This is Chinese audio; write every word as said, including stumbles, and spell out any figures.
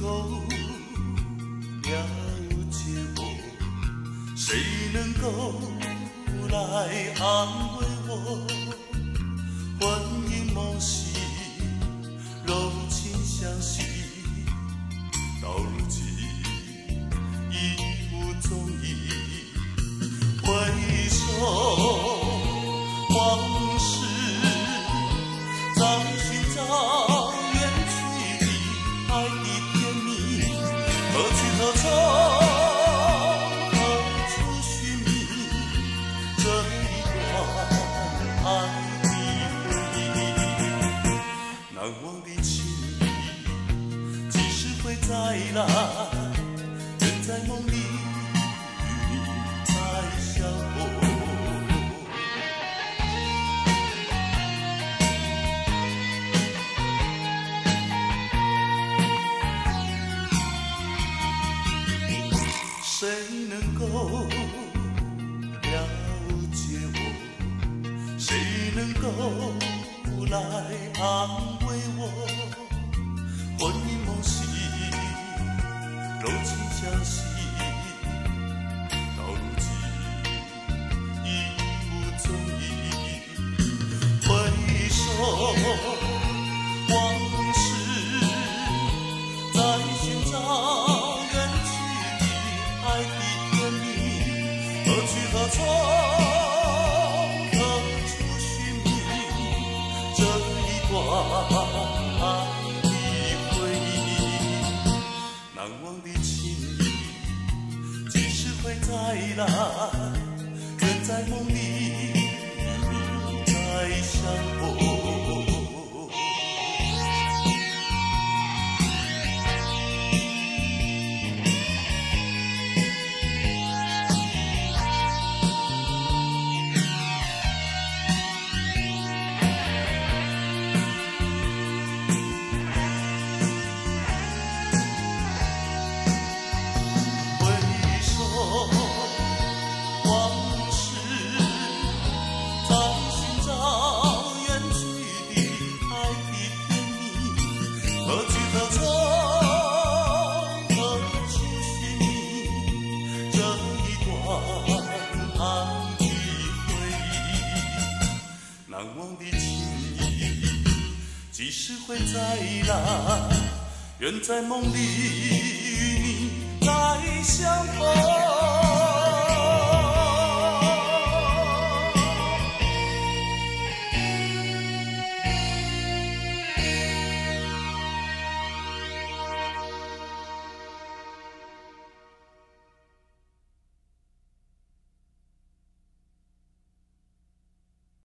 够了解我？谁能够来安慰我？魂萦梦系，柔情相惜，到如今已无踪影。回首往事，在寻找远去的爱的甜蜜，何去何从？何处寻觅这一段爱的回忆？难忘的情谊，几时会再来？人在梦里与你再相逢。谁能够了解我？谁能够来安慰我？魂萦梦系，柔情相惜，到如今已无踪影。回首往事，在寻找远去爱的甜蜜，何去何从？何处寻觅这一段爱的回忆？难忘的情谊，几时会再来？人在梦里与你再相逢。难忘的情谊，几时会再来？愿在梦里与你再相逢。